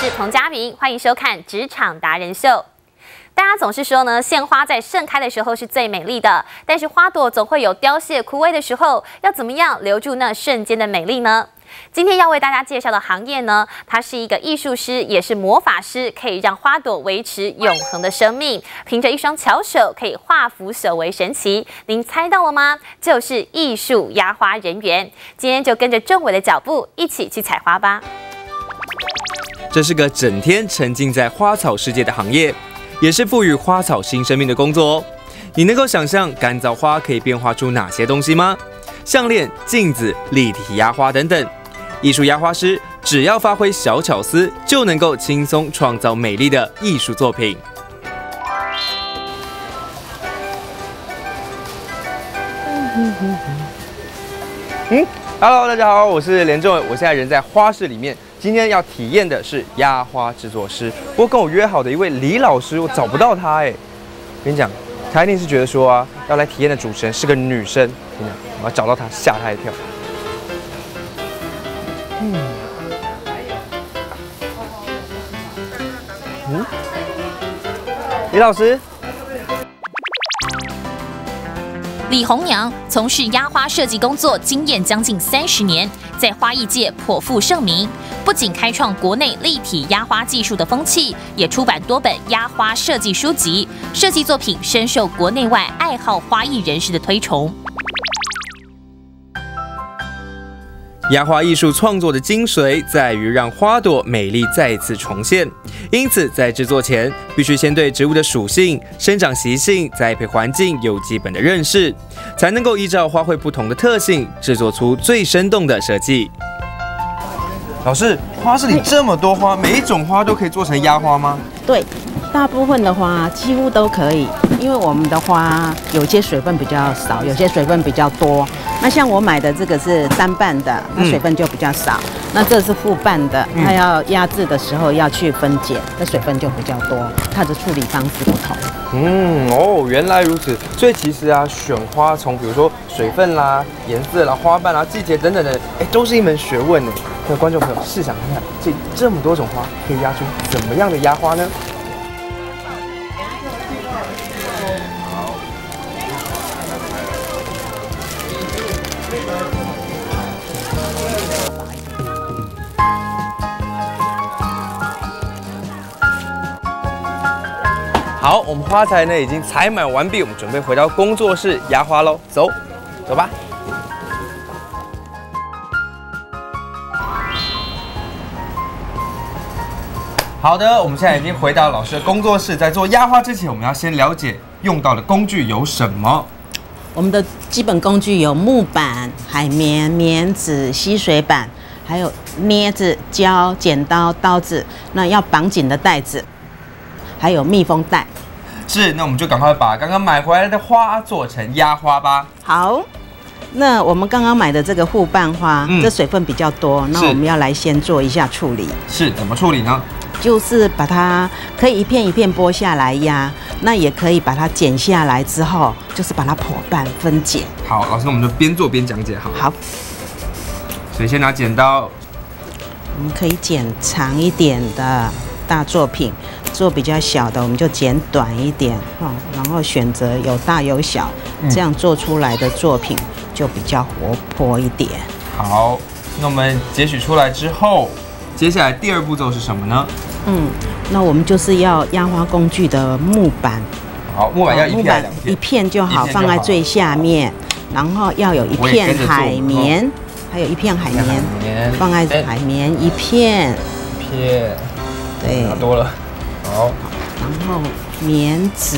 是彭佳明，欢迎收看《职场达人秀》。大家总是说呢，鲜花在盛开的时候是最美丽的，但是花朵总会有凋谢枯萎的时候，要怎么样留住那瞬间的美丽呢？今天要为大家介绍的行业呢，它是一个艺术师，也是魔法师，可以让花朵维持永恒的生命，凭着一双巧手可以化腐朽为神奇。您猜到了吗？就是艺术压花人员。今天就跟着政委的脚步，一起去采花吧。 这是个整天沉浸在花草世界的行业，也是赋予花草新生命的工作哦。你能够想象干燥花可以变化出哪些东西吗？项链、镜子、立体压花等等。艺术压花师只要发挥小巧思，就能够轻松创造美丽的艺术作品。 Hello， 大家好，我是连政伟，我现在人在花市里面。今天要体验的是压花制作师，不过跟我约好的一位李老师，我找不到他哎。跟你讲，他一定是觉得说啊，要来体验的主持人是个女生。跟你讲，我要找到他，吓他一跳。李老师。 李红娘从事压花设计工作经验将近30年，在花艺界颇负盛名。不仅开创国内立体压花技术的风气，也出版多本压花设计书籍，设计作品深受国内外爱好花艺人士的推崇。 压花艺术创作的精髓在于让花朵美丽再次重现，因此在制作前必须先对植物的属性、生长习性、栽培环境有基本的认识，才能够依照花卉不同的特性，制作出最生动的设计。 老师，花市里这么多花，每一种花都可以做成压花吗？ 对，大部分的花几乎都可以，因为我们的花有些水分比较少，有些水分比较多。那像我买的这个是单瓣的，那水分就比较少。那这是复瓣的，它要压制的时候要去分解，那水分就比较多，它的处理方式不同。 原来如此。所以其实啊，选花从比如说水分啦、颜色啦、花瓣啦、季节等等的，都是一门学问呢。那观众朋友试想看看，这么多种花，可以压出怎么样的压花呢？好，我们花材呢已经采买完毕，我们准备回到工作室压花喽。走吧。好的，我们现在已经回到老师的工作室，在做压花之前，我们要先了解用到的工具有什么。 我们的基本工具有木板、海绵、棉纸、吸水板，还有镊子、胶、剪刀、刀子，那要绑紧的带子，还有密封袋。 是，那我们就赶快把刚刚买回来的花做成压花吧。 好，那我们刚刚买的这个复瓣花，这水分比较多，那我们要来先做一下处理。 是，怎么处理呢？ 就是把它可以一片一片剥下来压，那也可以把它剪下来之后，就是把它剖瓣分解。 好，老师，我们就边做边讲解好了。 好， 所以先拿剪刀， 我们可以剪长一点的大作品，做比较小的我们就剪短一点然后选择有大有小，这样做出来的作品就比较活泼一点。 好，那我们截取出来之后，接下来第二步骤是什么呢？ 那我们就是要压花工具的木板。 好，木板要一片还是2片？ 一片就好，放在最下面，然后要有一片海绵，还有一片海绵，放在海绵一片，对， 拿多了。好， 然后棉纸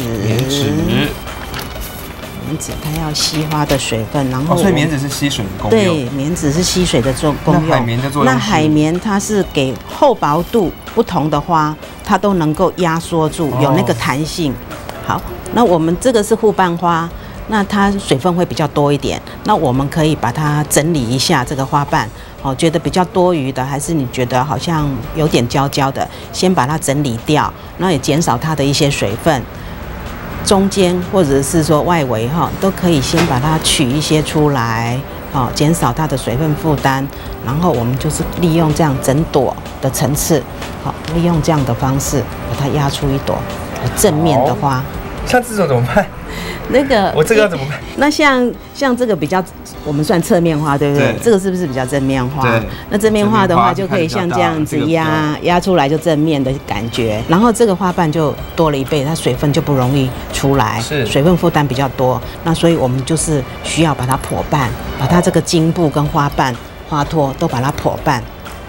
它要吸花的水分，然后所以棉纸是吸水的功用。 对，棉纸是吸水的功用。 那海绵的作用？ 那海绵它是给厚薄度不同的花，它都能够压缩住，有那个弹性。好，那我们这个是复瓣花，那它水分会比较多一点，那我们可以把它整理一下这个花瓣。觉得比较多余的，还是你觉得好像有点焦焦的，先把它整理掉，那也减少它的一些水分。中间或者是说外围都可以先把它取一些出来， 减少它的水分负担。然后我们就是利用这样整朵的层次，利用这样的方式把它压出一朵正面的花。 像这种怎么办？ 那个我这个要怎么办？ 那像这个比较，我们算侧面花，对不对？这个是不是比较正面花？ 对。 那正面花的话，就可以像这样子压出来，就正面的感觉。然后这个花瓣就多了一倍，它水分就不容易出来， 是水分负担比较多。那所以我们就是需要把它剖瓣，把它这个茎部跟花瓣、花托都把它剖瓣。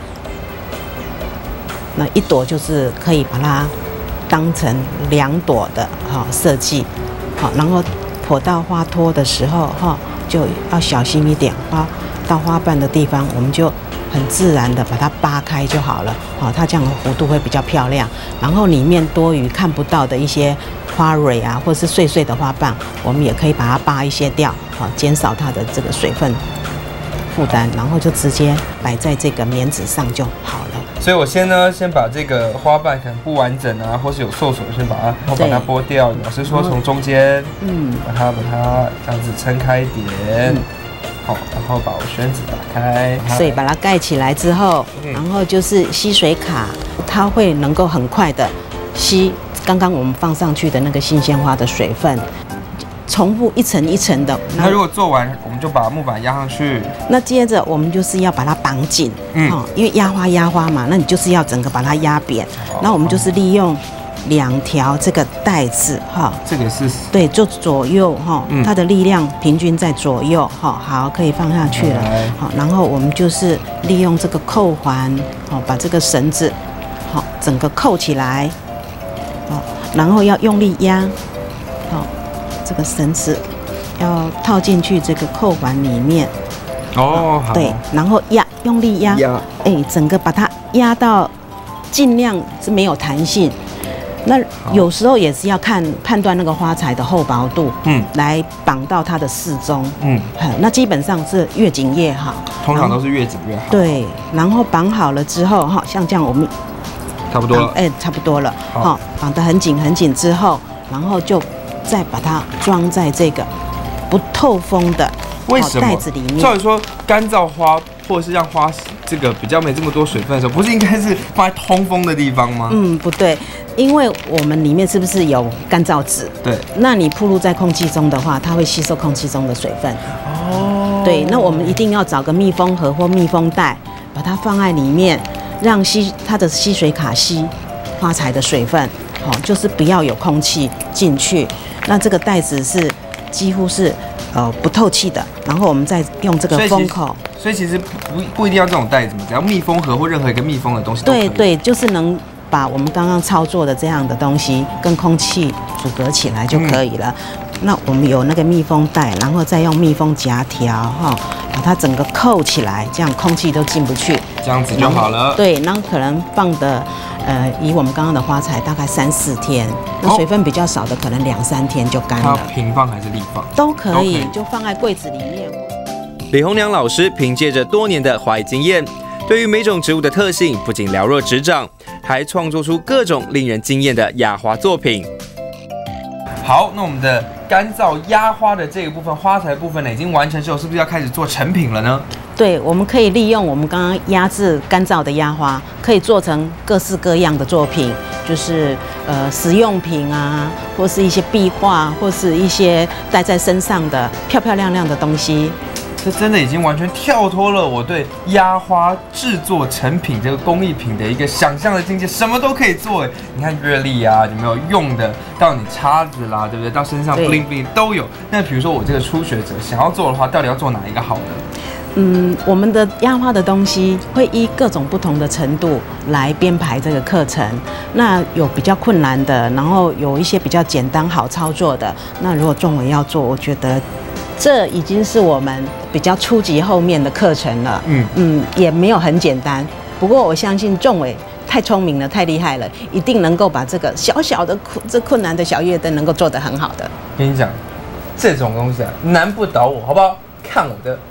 那一朵就是可以把它当成2朵的设计。好，然后剖到花托的时候，就要小心一点。到花瓣的地方，我们就很自然的把它扒开就好了。它这样的弧度会比较漂亮。然后里面多余看不到的一些花蕊啊，或者是碎碎的花瓣，我们也可以把它扒一些掉，减少它的这个水分负担，然后就直接摆在这个棉纸上就好了。 所以我先把这个花瓣可能不完整啊，或是有受损，先把它剥掉。老师说从中间，把它这样子撑开一点，好，然后把我宣纸打开， 所以把它盖起来之后，然后就是吸水卡，它会能够很快的吸刚刚我们放上去的那个新鲜花的水分。重复一层一层的。 那如果做完，我们就把木板压上去。 那接着我们就是要把它绑紧，因为压花嘛，那你就是要整个把它压扁。那我们就是利用2条这个带子， 这个是对，就左右它的力量平均在左右，好，可以放下去了。好，然后我们就是利用这个扣环，把这个绳子整个扣起来，然后要用力压，这个绳子要套进去这个扣环里面。 好。 对，然后用力压，整个把它压到尽量是没有弹性。那有时候也是要判断那个花材的厚薄度，来绑到它的适中，那基本上是越紧越好， 通常都是越紧越好。 对，然后绑好了之后，像这样我们差不多了， 差不多了，绑得很紧很紧之后，然后就再把它装在这个不透风的袋子里面。 照理说，干燥花或者是让花这个比较没这么多水分的时候，不是应该是放在通风的地方吗？ 不对，因为我们里面是不是有干燥纸？ 对。那你暴露在空气中的话，它会吸收空气中的水分。对，那我们一定要找个密封盒或密封袋，把它放在里面，让它的吸水卡吸花材的水分。就是不要有空气进去。那这个袋子是几乎是不透气的，然后我们再用这个封口。 所以其实不一定要这种袋子嘛，只要密封盒或任何一个密封的东西都可以。 对，就是能把我们刚刚操作的这样的东西跟空气阻隔起来就可以了。那我们有那个密封袋，然后再用密封夹条把它整个扣起来，这样空气都进不去， 这样子就好了。 对，那可能放的以我们刚刚的花材大概3、4天，那水分比较少的可能2、3天就干了。 它平放还是立放？ 都可以，就放在柜子里面。 李红娘老师凭借着多年的花艺经验，对于每种植物的特性不仅了若指掌，还创作出各种令人惊艳的压花作品。 好，那我们的干燥压花的这个部分，花材部分呢已经完成之后，是不是要开始做成品了呢？ 对，我们可以利用我们刚刚压制干燥的压花，可以做成各式各样的作品，就是实用品啊，或是一些壁画，或是一些戴在身上的漂漂亮亮的东西。 这真的已经完全跳脱了我对压花制作成品这个工艺品的一个想象的境界，什么都可以做。你看月历啊，有没有用的？到你叉子啦，对不对？到身上 bling bling 都有。那比如说我这个初学者想要做的话，到底要做哪一个好呢？ 我们的压花的东西会依各种不同的程度来编排这个课程。那有比较困难的，然后有一些比较简单好操作的。那如果仲伟要做，我觉得这已经是我们比较初级后面的课程了。也没有很简单。不过我相信仲伟太聪明了，太厉害了，一定能够把这个小小的困难的小夜灯能够做得很好的。 跟你讲，这种东西难不倒我，好不好？看我的。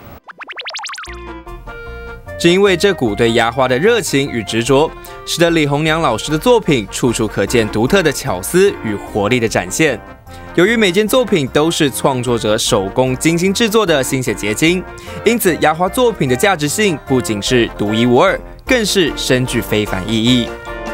正因为这股对压花的热情与执着，使得李红娘老师的作品处处可见独特的巧思与活力的展现。 由于每件作品都是创作者手工精心制作的心血结晶，因此压花作品的价值性不仅是独一无二，更是深具非凡意义。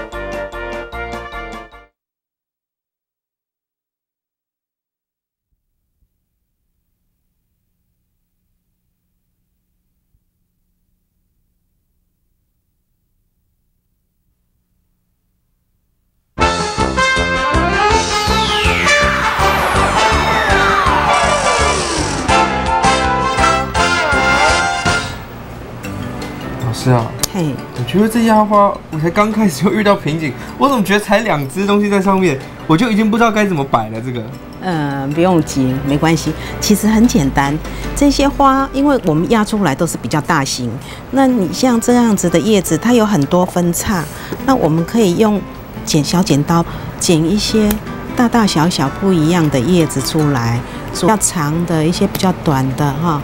是啊， 嘿， 我觉得这压花我才刚开始就遇到瓶颈，我怎么觉得才2只东西在上面，我就已经不知道该怎么摆了。这个， 不用急，没关系，其实很简单。这些花，因为我们压出来都是比较大型，那你像这样子的叶子，它有很多分叉，那我们可以用小剪刀剪一些大大小小不一样的叶子出来，比较长的一些比较短的哈。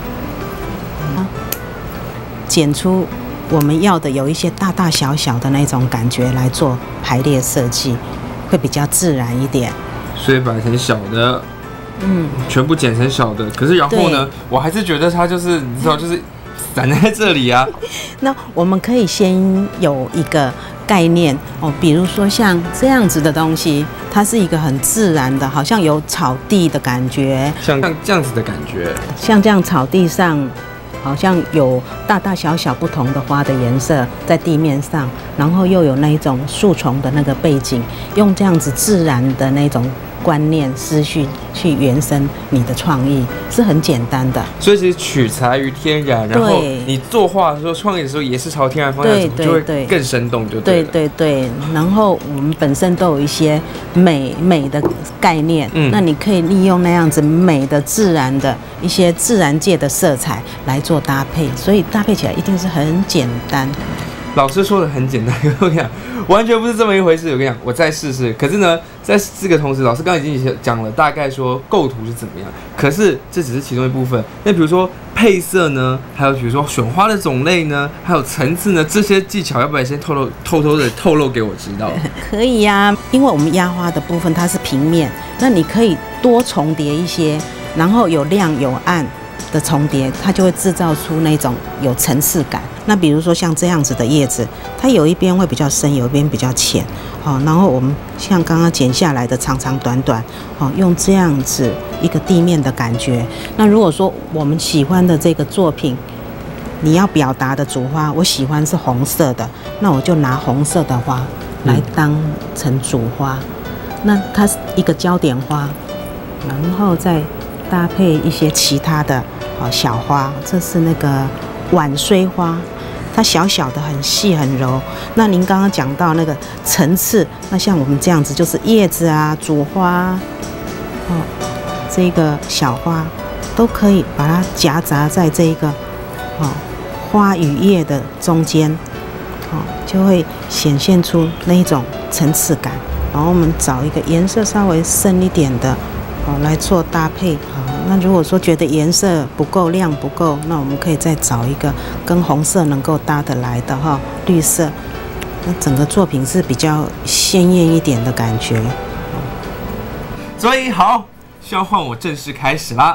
剪出我们要的有一些大大小小的那种感觉来做排列设计，会比较自然一点。 所以摆成小的，全部剪成小的。可是然后呢，我还是觉得它就是你知道，就是散在这里啊。 那我们可以先有一个概念哦，比如说像这样子的东西，它是一个很自然的，好像有草地的感觉， 像这样子的感觉， 像这样草地上。好像有大大小小不同的花的颜色在地面上，然后又有那一种树丛的那个背景，用这样子自然的那种观念思绪去原生你的创意，是很简单的。 所以其实取材于天然，然后你作画的时候、创意的时候也是朝天然方向走，就会更生动，就对了。 对。然后我们本身都有一些美的概念，那你可以利用那样子美的、自然的一些自然界的色彩来做搭配，所以搭配起来一定是很简单。 老师说的很简单，我跟你讲，完全不是这么一回事。我跟你讲，我再试试。可是呢，在这个同时，老师刚刚已经讲了大概说构图是怎么样，可是这只是其中一部分。那比如说配色呢，还有比如说选花的种类呢，还有层次呢，这些技巧，要不然先偷偷的透露给我知道？ 可以呀，因为我们压花的部分它是平面，那你可以多重叠一些，然后有亮有暗的重叠，它就会制造出那种有层次感。那比如说像这样子的叶子，它有一边会比较深，有一边比较浅，然后我们像刚刚剪下来的长长短短，用这样子一个地面的感觉。那如果说我们喜欢的这个作品，你要表达的主花，我喜欢是红色的，那我就拿红色的花来当成主花，那它是一个焦点花，然后再搭配一些其他的小花，这是那个晚衰花，它小小的很细很柔。那您刚刚讲到那个层次，那像我们这样子就是叶子啊、主花，这个小花都可以把它夹杂在这一个花与叶的中间，就会显现出那一种层次感。然后我们找一个颜色稍微深一点的来做搭配。那如果说觉得颜色不够亮不够，那我们可以再找一个跟红色能够搭得来的绿色，那整个作品是比较鲜艳一点的感觉。 所以好，需要换我正式开始啦。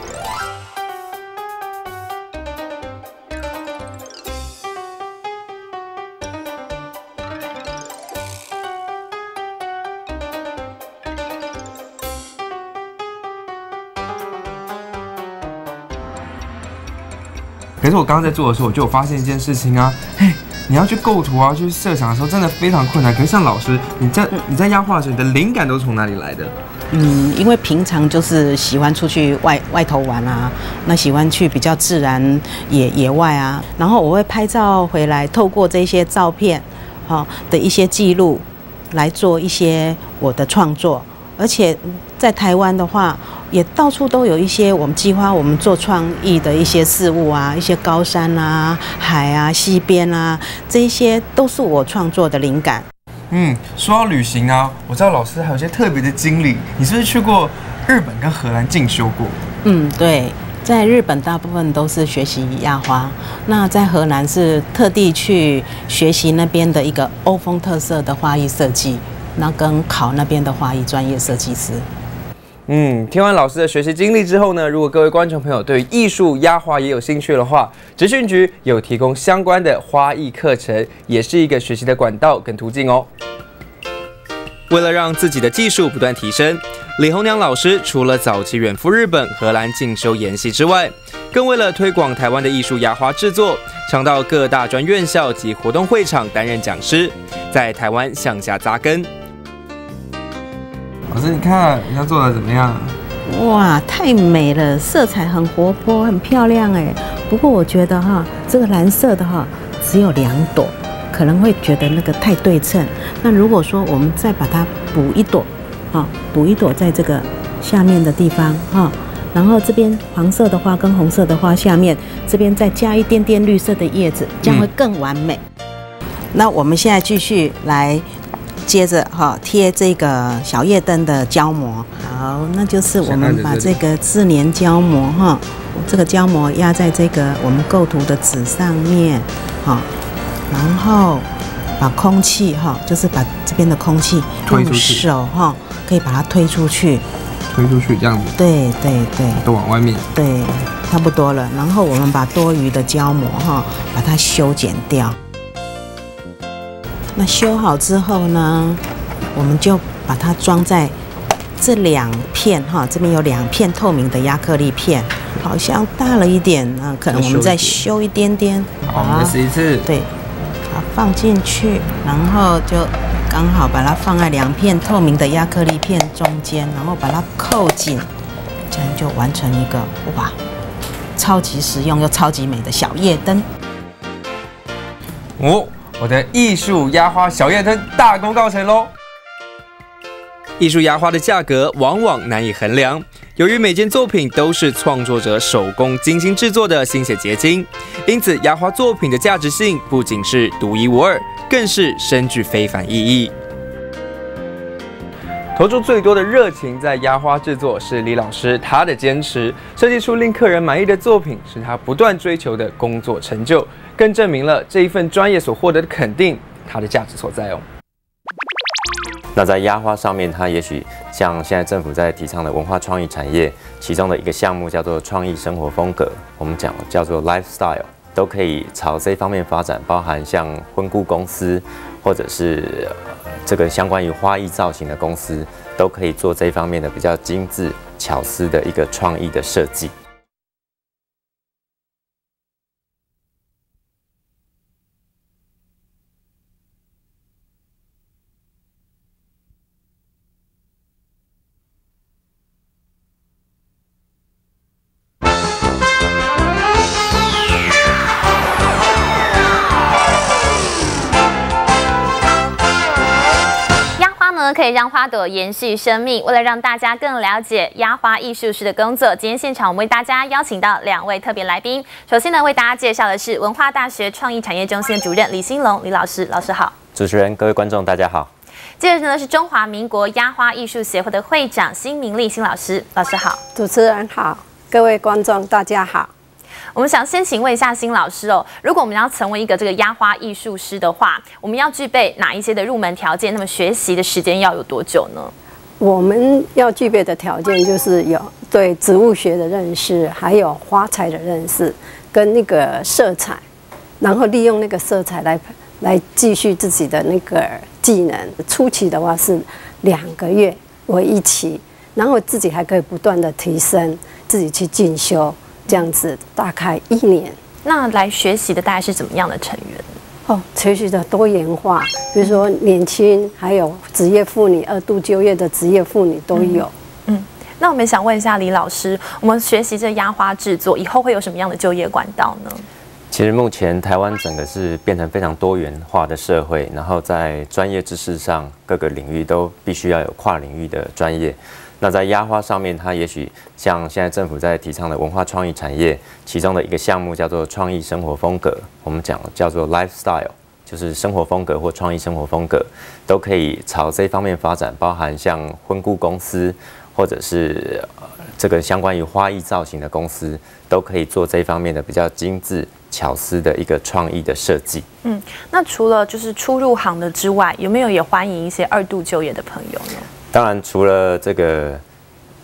可是我刚刚在做的时候，我就有发现一件事情啊，你要去构图啊，去设想的时候，真的非常困难。可是像老师，你在压画的时候，你的灵感都是从哪里来的？ 因为平常就是喜欢出去外头玩啊，那喜欢去比较自然野外啊，然后我会拍照回来，透过这些照片的一些记录来做一些我的创作。而且在台湾的话，也到处都有一些我们计划我们做创意的一些事物啊，一些高山啊、海啊、溪边啊，这些都是我创作的灵感。 说到旅行啊，我知道老师还有一些特别的经历，你是不是去过日本跟荷兰进修过？ 对，在日本大部分都是学习压花，那在荷兰是特地去学习那边的一个欧风特色的花艺设计，那跟考那边的花艺专业设计师。 听完老师的学习经历之后呢，如果各位观众朋友对于艺术压花也有兴趣的话，职训局有提供相关的花艺课程，也是一个学习的管道跟途径哦。 为了让自己的技术不断提升，李红娘老师除了早期远赴日本、荷兰进修研习之外，更为了推广台湾的艺术压花制作，常到各大专院校及活动会场担任讲师，在台湾向下扎根。 老师，你看人家做的怎么样？ 哇，太美了，色彩很活泼，很漂亮哎。不过我觉得哈，这个蓝色的哈只有2朵，可能会觉得那个太对称。那如果说我们再把它补一朵，补一朵在这个下面的地方哈，然后这边黄色的花跟红色的花下面，这边再加一点点绿色的叶子，这样会更完美。那我们现在继续来。接着贴这个小夜灯的胶膜，好，那就是我们把这个自粘胶膜这个胶膜压在这个我们构图的纸上面，然后把空气就是把这边的空气用手可以把它推出去， 这样子， 对， 都往外面， 对，差不多了。然后我们把多余的胶膜把它修剪掉。那修好之后呢，我们就把它装在这2片这边有2片透明的亚克力片，好像大了一点，可能我们再修一点点。 好，我们试一次。 对，好，放进去，然后就刚好把它放在2片透明的亚克力片中间，然后把它扣紧，这样就完成一个哇，超级实用又超级美的小夜灯。 我的艺术压花小夜灯大功告成喽！ 艺术压花的价格往往难以衡量，由于每件作品都是创作者手工精心制作的心血结晶，因此压花作品的价值性不仅是独一无二，更是深具非凡意义。 投注最多的热情在压花制作是李老师他的坚持，设计出令客人满意的作品是他不断追求的工作成就，更证明了这一份专业所获得的肯定，它的价值所在哦。 那在压花上面，它也许像现在政府在提倡的文化创意产业，其中的一个项目叫做创意生活风格，我们讲叫做 lifestyle， 都可以朝这方面发展，包含像婚顾公司或者是这个相关于花艺造型的公司，都可以做这方面的比较精致巧思的一个创意的设计。 可以让花朵延续生命。为了让大家更了解压花艺术师的工作，今天现场我们为大家邀请到2位特别来宾。首先呢，为大家介绍的是文化大学创意产业中心的主任李兴龙李老师，老师好。 主持人、各位观众，大家好。 接着呢是中华民国压花艺术协会的会长辛明丽辛老师，老师好。 主持人好，各位观众大家好。 我们想先请问一下辛老师哦，如果我们要成为一个这个压花艺术师的话，我们要具备哪一些的入门条件？那么学习的时间要有多久呢？ 我们要具备的条件就是有对植物学的认识，还有花材的认识，跟那个色彩，然后利用那个色彩来继续自己的那个技能。初期的话是2个月为一期，然后自己还可以不断的提升，自己去进修。这样子大概1年。 那来学习的大概是怎么样的成员？ 学习的多元化，比如说年轻，还有职业妇女、2度就业的职业妇女都有。 那我们想问一下李老师，我们学习这压花制作以后会有什么样的就业管道呢？ 其实目前台湾整个是变成非常多元化的社会，然后在专业知识上各个领域都必须要有跨领域的专业。那在压花上面，它也许像现在政府在提倡的文化创意产业，其中的一个项目叫做创意生活风格，我们讲叫做 lifestyle， 就是生活风格或创意生活风格，都可以朝这方面发展，包含像婚顾公司或者是这个相关于花艺造型的公司，都可以做这方面的比较精致巧思的一个创意的设计。 那除了就是初入行的之外，有没有也欢迎一些2度就业的朋友呢？ 当然，除了这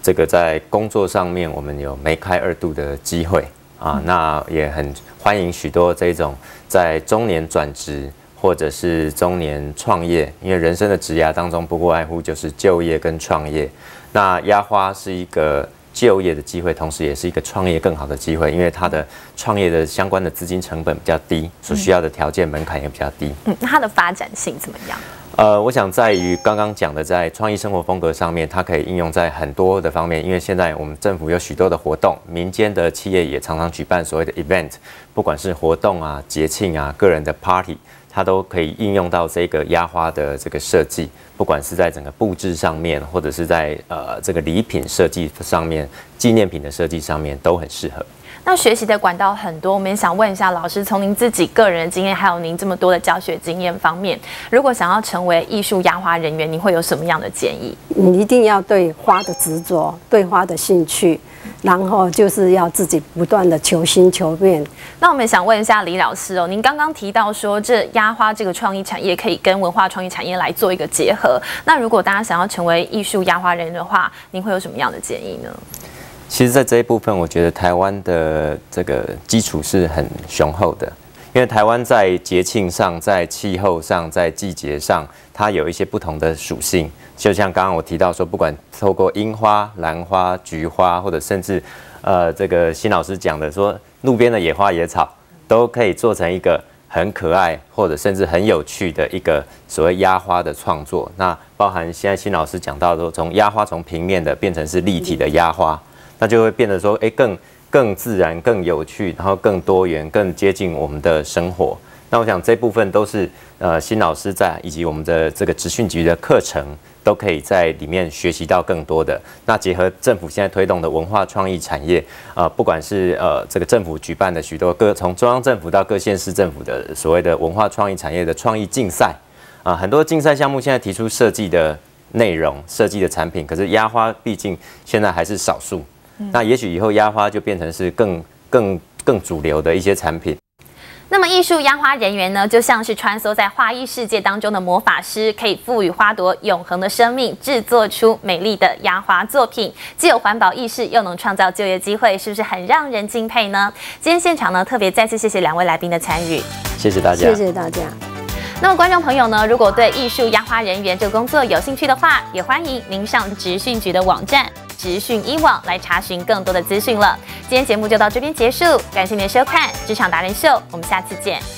这个在工作上面我们有梅开二度的机会啊，那也很欢迎许多这种在中年转职或者是中年创业，因为人生的职涯当中不外乎就是就业跟创业。那压花是一个就业的机会，同时也是一个创业更好的机会，因为它的创业的相关的资金成本比较低，所需要的条件门槛也比较低。 那它的发展性怎么样？ 我想在于刚刚讲的，在创意生活风格上面，它可以应用在很多的方面。因为现在我们政府有许多的活动，民间的企业也常常举办所谓的 event， 不管是活动啊、节庆啊、个人的 party， 它都可以应用到这个压花的这个设计，不管是在整个布置上面，或者是在这个礼品设计上面、纪念品的设计上面，都很适合。 那学习的管道很多，我们也想问一下老师，从您自己个人的经验，还有您这么多的教学经验方面，如果想要成为艺术压花人员，您会有什么样的建议？ 你一定要对花的执着，对花的兴趣，然后就是要自己不断的求新求变。 那我们想问一下李老师哦，您刚刚提到说这压花这个创意产业可以跟文化创意产业来做一个结合，那如果大家想要成为艺术压花人员的话，您会有什么样的建议呢？ 其实，在这一部分，我觉得台湾的这个基础是很雄厚的，因为台湾在节庆上、在气候上、在季节上，它有一些不同的属性。就像刚刚我提到说，不管透过樱花、兰花、菊花，或者甚至这个辛老师讲的说，路边的野花野草，都可以做成一个很可爱，或者甚至很有趣的一个所谓压花的创作。那包含现在辛老师讲到说，从压花从平面的变成是立体的压花。那就会变得说，更自然、更有趣，然后更多元、更接近我们的生活。那我想这部分都是辛老师在以及我们的这个职训局的课程，都可以在里面学习到更多的。那结合政府现在推动的文化创意产业，不管是这个政府举办的许多从中央政府到各县市政府的所谓的文化创意产业的创意竞赛，很多竞赛项目现在提出设计的内容、设计的产品，可是压花毕竟现在还是少数。那也许以后压花就变成是更主流的一些产品。 那么艺术压花人员呢，就像是穿梭在花艺世界当中的魔法师，可以赋予花朵永恒的生命，制作出美丽的压花作品，既有环保意识，又能创造就业机会，是不是很让人敬佩呢？今天现场呢，特别再次谢谢两位来宾的参与， 谢谢大家， 谢谢大家。 那么观众朋友呢，如果对艺术压花人员这个工作有兴趣的话，也欢迎您上职训局的网站职训1网来查询更多的资讯了。今天节目就到这边结束，感谢您的收看《职场达人秀》，我们下次见。